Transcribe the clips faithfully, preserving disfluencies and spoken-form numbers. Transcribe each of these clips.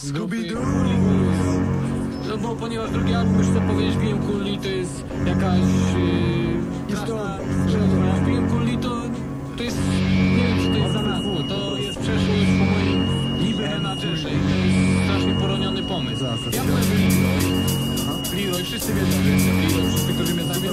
Scooby-Doo! No bo ponieważ drugi album, już chcę powiedzieć, P M Cooley to jest jakaś... Yy, straszna rzecz. P M Cooley to, to jest... Nie wiem, czy to jest za nas. To jest przeszłość po moim niby menadżerze i to jest strasznie poroniony pomysł. Ja byłem Leroy. Leroy, wszyscy wiedzą, że jestem Leroy. Wszyscy, którzy mnie znają.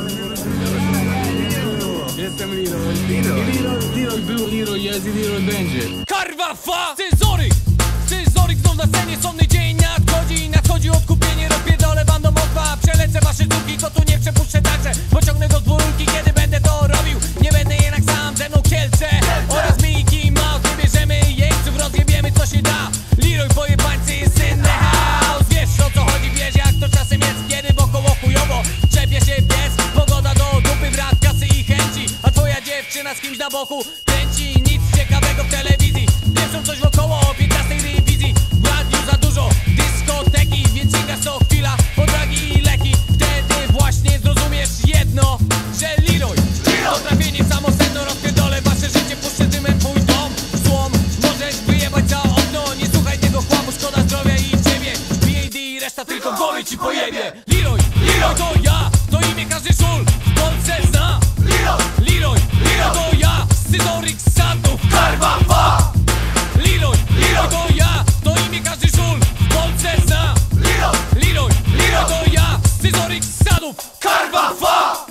Jestem Leroy. Leroy. Leroy był, Leroy jest i Leroy będzie. Karwa fa! Scyzoryk! Scyzoryk znów na scenie, sonny dzień nadchodzi. Nadchodzi odkupienie, rozpierdolę wam do mokwa. Przelecę wasze długi, to tu nie przepuszczę także. Pociągnę do dwórki, kiedy będę to robił. Nie będę jednak sam, ze mną Kielce oraz Mickey Mouse. Nie bierzemy jeźdźców, rozjebiemy co się da. Leroy pojebańcy jest in the house. Wiesz o co chodzi, wiesz jak to czasem jest, kiedy wokoło chujowo czepie się pies. Pogoda do dupy, brak kasy i chęci. A twoja dziewczyna z kimś na boku kręci. Nic ciekawego w telewizji. Wieszą coś wokoło o piętnastej rewizji. W radiu za dużo dyskoteki, więc sięgasz co chwila po dragi i leki. Wtedy właśnie zrozumiesz jedno, że Leroy to trafienie w samo sedno. Rozpierdolę wasze życie, puszczę dymem twój dom. Złom, możesz wyjebać za okno. Nie słuchaj tego chłapu, szkoda zdrowia i ciebie. B A D i reszta tylko głowy ci pojebie. Leroy, Leroy to ja, to imię każdy szul w Polsce zna. Leroy, Leroy, Leroy to ja, Scyzoryk z Sadów, karwa fa. Leroy, Leroy to ja, to imię każdy żul w Polsce zna. Leroy, Leroy, Leroy to ja, Scyzoryk z Sadów, karwa fa.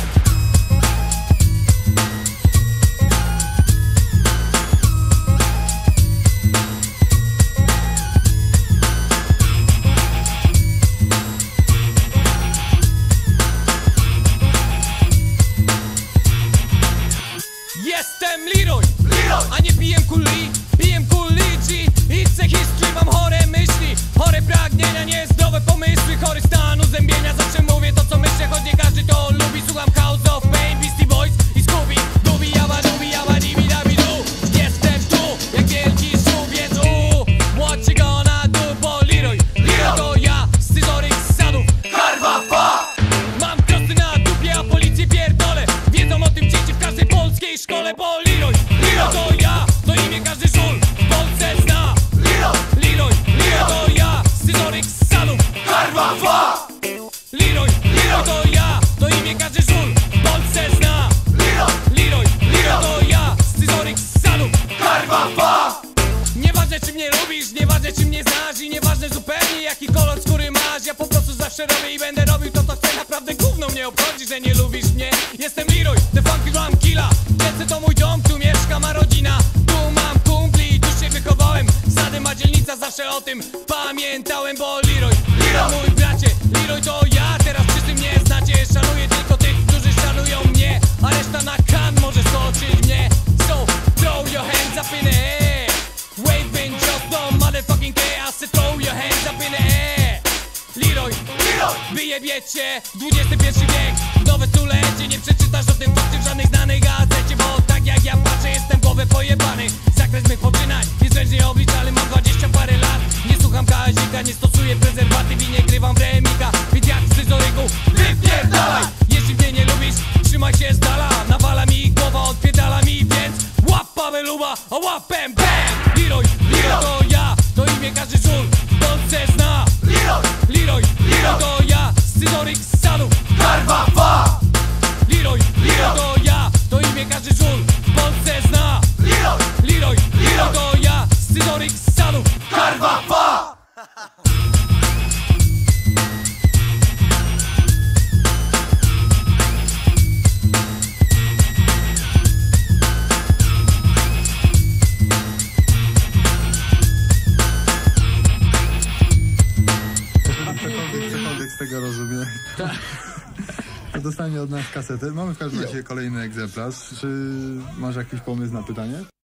Jestem Leroy, Leroy, a nie P M Cooley. P M Cooley G, it's a history. Mam chore myśli, chore pragnienia, niezdrowe pomysły, chory stan uzębienia. Zawsze mówię to co myślę, choć nie każdy to lubi. Słucham House of Pain, Beastie Boys i Scooby Dubi, jaba dubi, jaba dibi dabi du. Jestem tu, jak wielki żółw, więc uuu, what you gonna do, bo Leroy, Leroy to ja, Scyzoryk z Sadów, karwa fa. Mam prosty na dupie, a policję pierdolę. Wiedzą o tym dzieci w każdej polskiej szkole, bo Leroy, Leroy to ja, to imię każdy żul w Polsce zna. Leroy, Leroy, Leroy to ja, Scyzoryk z Sadów, karwa fa. Leroy, Leroy to ja, to imię każdy żul w Polsce zna. Leroy, Leroy, Leroy to ja, Scyzoryk z Sadów, karwa fa. Nieważne czy mnie lubisz, nieważne czy mnie znasz i nieważne zupełnie jaki kolor skóry masz. Ja po prostu zawsze robię i będę robił to co chcę. Naprawdę gówno mnie obchodzi, że nie lubisz mnie. Jestem Leroy, the funky drum killa. Lecę to mój dom, tu mieszka ma rodzina. Tu mam kumpli, tu się wychowałem. Sady ma dzielnica, zawsze o tym pamiętałem, bo Leroy, Leroy mój bracie, Leroy to ja. Teraz wszyscy mnie znacie, szanuję tylko tych, którzy szanują mnie. A reszta na kan może skoczyć mnie. So throw your hands up in the air, waving just no motherfucking care. I said throw your hands up in the air. Leroy, Leroy, wyjebiecie dwudziesty pierwszy wiek, nowe stulecie. Nie przeczytasz o tym fakcie w żadnej znanej gazecie, bo tak jak ja patrzę, jestem głowę pojebany. Zakres mych poczynań jest zręcznie obliczalny. Mam dwadzieścia parę lat, nie słucham kazika, nie stosuję prezerwatyw i nie grywam w remika. Więc jak w Scyzoryku, wypierdalaj. Jeśli mnie nie lubisz, trzymaj się z dala. Nawala mi głowa, odpierdala mi, więc łap Paweluba, a łapem bang. Leroy, Leroy to ja, to imię każdy żul w Polsce zna. Leroy, Leroy, Leroy to ja, Scyzoryk z Sadów, karwa fa. Leroy, Leroy to ja, to imię każdy żul w Polsce zna. Leroy, Leroy, Leroy to ja, Scyzoryk z Sadów, karwa fa. Cokolwiek z tego rozumie. To dostanie od nas kasetę. Mamy w każdym razie kolejny egzemplarz. Czy masz jakiś pomysł na pytanie?